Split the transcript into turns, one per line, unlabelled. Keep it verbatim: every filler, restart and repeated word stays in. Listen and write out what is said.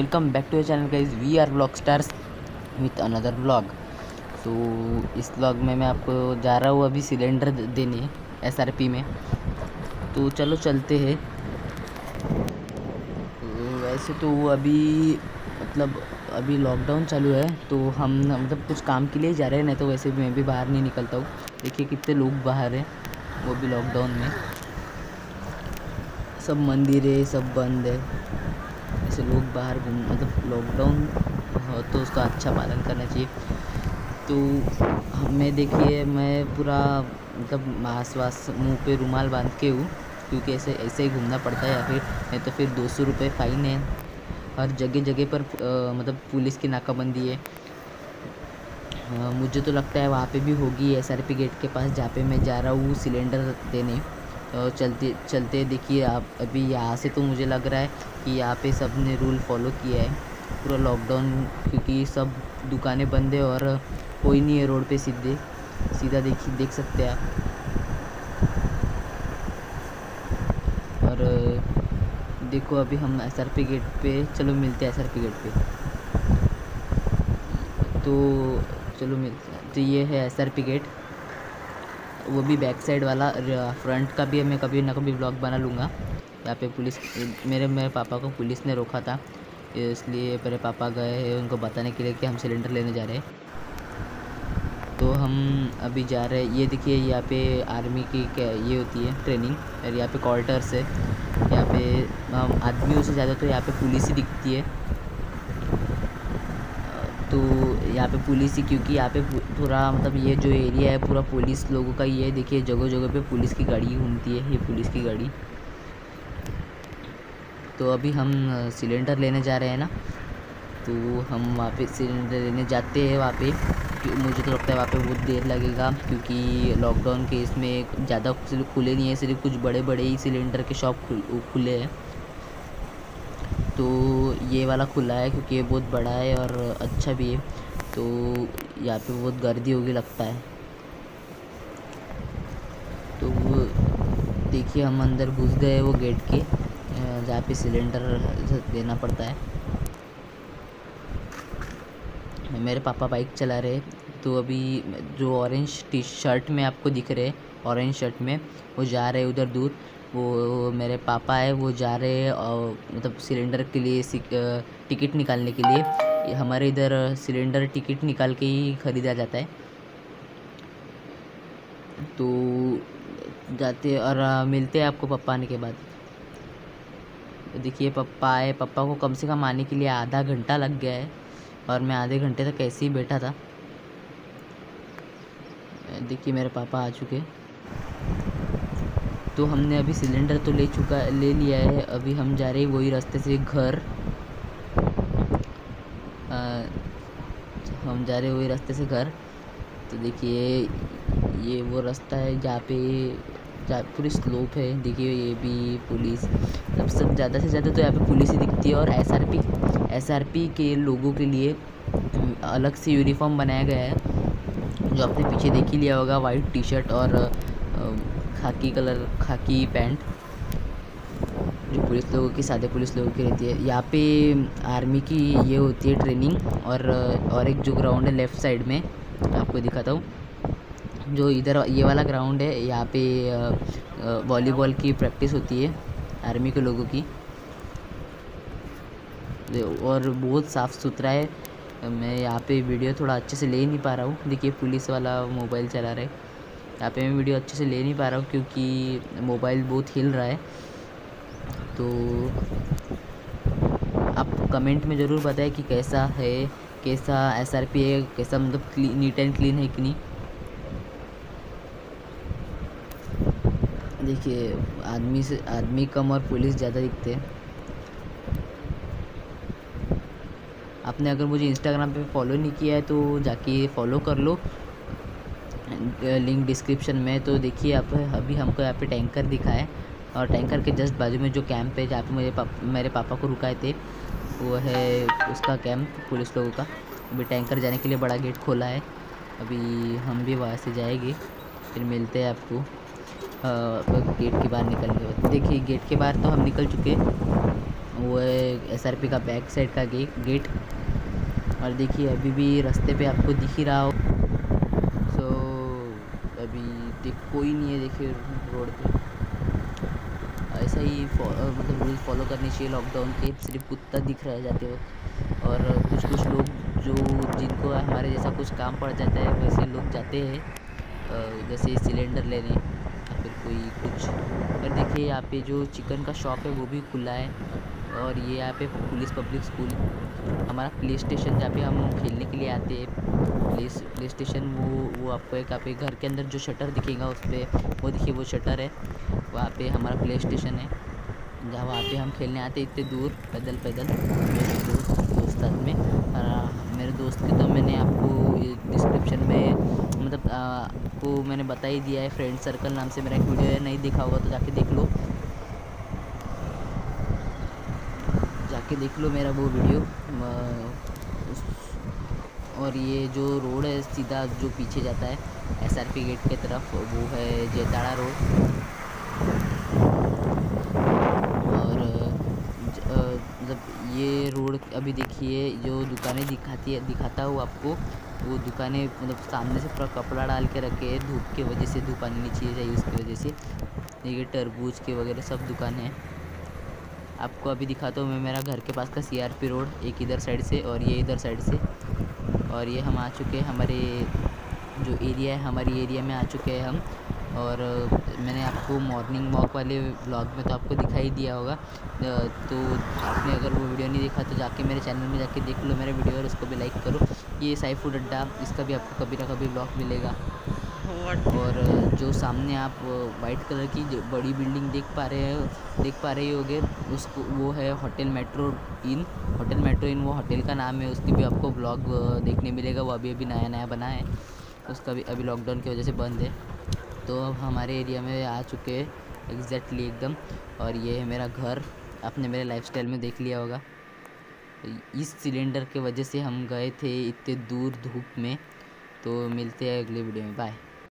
Welcome back to the channel guys. We are blog stars with another blog. तो इस blog में मैं आपको जा रहा हूँ अभी सिलेंडर देने एसआरपी में। तो चलो चलते हैं। तो वैसे तो अभी मतलब अभी लॉकडाउन चालू है, तो हम मतलब कुछ काम के लिए ही जा रहे हैं, नहीं तो वैसे भी मैं भी बाहर नहीं निकलता हूँ। देखिए कितने लोग बाहर हैं, वो भी लॉकडाउन में। सब मंदिर है, सब बंद है, ऐसे लोग बाहर घूम मतलब लॉकडाउन हो तो उसका अच्छा पालन करना चाहिए। तो हमें देखिए मैं पूरा मतलब मास्क वास्क मुँह पे रुमाल बांध के हूँ, क्योंकि ऐसे ऐसे ही घूमना पड़ता है, या फिर नहीं तो फिर दो सौ रुपये फ़ाइन है। हर जगह जगह पर आ, मतलब पुलिस की नाकाबंदी है। आ, मुझे तो लगता है वहाँ पे भी होगी एसआरपी गेट के पास, जहाँ पे मैं जा रहा हूँ सिलेंडर देने। तो चलते चलते देखिए आप, अभी यहाँ से तो मुझे लग रहा है कि यहाँ पे सब ने रूल फॉलो किया है पूरा लॉकडाउन, क्योंकि सब दुकानें बंद है और कोई नहीं है रोड पे सीधे सीधा देखिए देख सकते हैं आप। और देखो अभी हम एसआरपी गेट पे, चलो मिलते हैं एसआरपी गेट पे। तो चलो मिलते हैं। तो ये है एसआरपी गेट, वो भी बैक साइड वाला। फ्रंट का भी मैं कभी ना कभी ब्लॉग बना लूँगा। यहाँ पे पुलिस, मेरे मेरे पापा को पुलिस ने रोका था, इसलिए मेरे पापा गए हैं उनको बताने के लिए कि हम सिलेंडर लेने जा रहे हैं। तो हम अभी जा रहे हैं। ये देखिए यहाँ पे आर्मी की क्या ये होती है ट्रेनिंग, और यहाँ पे क्वार्टर्स है। यहाँ पे हम आदमियों से ज़्यादा तो यहाँ पे पुलिस ही दिखती है। तो यहाँ पे पुलिस ही, क्योंकि यहाँ पे पूरा मतलब ये जो एरिया है पूरा पुलिस लोगों का ही है। देखिए जगह जगह पे पुलिस की गाड़ी घूमती है, ये पुलिस की गाड़ी। तो अभी हम सिलेंडर लेने जा रहे हैं ना, तो हम वहाँ पे सिलेंडर लेने जाते हैं वहाँ पे। मुझे तो लगता है वहाँ पे बहुत देर लगेगा, क्योंकि लॉकडाउन के इसमें ज़्यादा खुले नहीं है, सिर्फ कुछ बड़े बड़े ही सिलेंडर के शॉप खुले हैं। तो ये वाला खुला है क्योंकि ये बहुत बड़ा है और अच्छा भी है। तो यहाँ पे बहुत गर्दी होगी लगता है। तो देखिए हम अंदर घुस गए वो गेट के, जहाँ पे सिलेंडर देना पड़ता है। मेरे पापा बाइक चला रहे, तो अभी जो ऑरेंज टी शर्ट में आपको दिख रहे हैं, ऑरेंज शर्ट में, वो जा रहे उधर दूर। वो मेरे पापा है, वो जा रहे हैं और मतलब सिलेंडर के लिए टिकट निकालने के लिए। हमारे इधर सिलेंडर टिकट निकाल के ही ख़रीदा जाता है। तो जाते और मिलते हैं आपको पापा आने के बाद। देखिए पापा आए, पापा को कम से कम आने के लिए आधा घंटा लग गया है, और मैं आधे घंटे तक ऐसे ही बैठा था। देखिए मेरे पापा आ चुके। तो हमने अभी सिलेंडर तो ले चुका ले लिया है। अभी हम जा रहे हैं वही रास्ते से घर, आ, हम जा रहे हैं वही रास्ते से घर। तो देखिए ये वो रास्ता है जहाँ पे जहाँ पूरी स्लोप है। देखिए ये भी पुलिस, सब सब ज़्यादा से ज़्यादा तो यहाँ पे पुलिस ही दिखती है। और एसआरपी एसआरपी के लोगों के लिए अलग से यूनिफॉर्म बनाया गया है, जो आपने पीछे देख ही लिया होगा, वाइट टी शर्ट और खाकी कलर खाकी पैंट, जो पुलिस लोगों की, सादे पुलिस लोगों की रहती है। यहाँ पे आर्मी की ये होती है ट्रेनिंग। और और एक जो ग्राउंड है लेफ़्ट साइड में, आपको दिखाता हूँ, जो इधर ये वाला ग्राउंड है, यहाँ पे वॉलीबॉल की प्रैक्टिस होती है आर्मी के लोगों की। और बहुत साफ़ सुथरा है। मैं यहाँ पे वीडियो थोड़ा अच्छे से ले नहीं पा रहा हूँ। देखिए पुलिस वाला मोबाइल चला रहा है, यहाँ पे मैं वीडियो अच्छे से ले नहीं पा रहा हूँ क्योंकि मोबाइल बहुत हिल रहा है। तो आप कमेंट में ज़रूर बताएं कि कैसा है, कैसा एसआरपी है, कैसा मतलब नीट एंड क्लीन है कि नहीं। देखिए आदमी से आदमी कम और पुलिस ज़्यादा दिखते हैं। आपने अगर मुझे इंस्टाग्राम पे फॉलो नहीं किया है तो जाके फॉलो कर लो, लिंक डिस्क्रिप्शन में। तो देखिए आप, अभी हमको यहाँ पे टैंकर दिखा है, और टैंकर के जस्ट बाजू में जो कैंप है जहाँ पे मुझे पाप, मेरे पापा को रुकाए थे, वो है उसका कैंप पुलिस लोगों का। अभी टैंकर जाने के लिए बड़ा गेट खोला है, अभी हम भी वहाँ से जाएंगे, फिर मिलते हैं आपको गेट के बाहर निकलने के बाद। देखिए गेट के बाहर तो हम निकल चुके हैं। वो है एसआरपी का बैक साइड का गे, गेट। और देखिए अभी भी रास्ते पे आपको दिख ही रहा हो। सो अभी देख कोई नहीं है, देखिए रोड पे। ऐसा ही मतलब रूल फॉलो करनी चाहिए लॉकडाउन के। सिर्फ कुत्ता दिख रहा है जाते वक्त, और कुछ कुछ लोग जो जिनको हमारे जैसा कुछ काम पड़ जाता है वैसे लोग जाते हैं, जैसे सिलेंडर लेने या फिर कोई कुछ। पर देखिए यहाँ पे जो चिकन का शॉप है वो भी खुला है। और ये यहाँ पे पुलिस पब्लिक स्कूल, हमारा प्ले स्टेशन जहाँ पे हम खेलने के लिए आते हैं, प्ले प्ले स्टेशन, वो वो आपको एक यहाँ पे घर के अंदर जो शटर दिखेगा उस पर, वो देखिए वो शटर है, वहाँ पे हमारा प्ले स्टेशन है, जहाँ वहाँ पे हम खेलने आते इतने दूर पैदल पैदल मेरे दोस्त दोस्त साथ में। और मेरे दोस्त के तो मैंने आपको डिस्क्रिप्शन में मतलब आपको मैंने बता ही दिया है, फ्रेंड सर्कल नाम से मेरा एक वीडियो है, नहीं देखा होगा तो जाके देख लो, जाके देख लो मेरा वो वीडियो। और ये जो रोड है सीधा जो पीछे जाता है एसआरपी गेट की तरफ, वो है जेताड़ा रोड। और मतलब ये रोड अभी देखिए जो दुकानें दिखाती है दिखाता हूँ आपको, वो दुकानें मतलब सामने से पूरा कपड़ा डाल के रखे हैं, धूप की वजह से, धूप आनी नहीं चाहिए चाहिए उसकी वजह से। ये तरबूज के वगैरह सब दुकान है। आपको अभी दिखाता हूँ मैं मेरा घर के पास का सीआरपी रोड, एक इधर साइड से और ये इधर साइड से। और ये हम आ चुके हैं हमारे जो एरिया है, हमारी एरिया में आ चुके हैं हम। और मैंने आपको मॉर्निंग वॉक वाले व्लॉग में तो आपको दिखाई दिया होगा, तो आपने अगर वो वीडियो नहीं देखा तो जाके मेरे चैनल में जाके देख लो मेरा वीडियो और उसको भी लाइक करो। ये साई फूड अड्डा, इसका भी आपको कभी ना कभी व्लॉग मिलेगा। और जो सामने आप वाइट कलर की जो बड़ी बिल्डिंग देख पा रहे हो देख पा रहे होगे उसको, वो है hotel metro inn. Hotel metro inn वो होटल का नाम है, उसकी भी आपको ब्लॉग देखने मिलेगा। वो अभी अभी नया नया बना है, उसका भी अभी लॉकडाउन की वजह से बंद है। तो अब हमारे एरिया में आ चुके हैं एग्जैक्टली एकदम। और ये है मेरा घर, आपने मेरे लाइफस्टाइल में देख लिया होगा। इस सिलेंडर के वजह से हम गए थे इतने दूर धूप में। तो मिलते हैं अगले वीडियो में, बाय।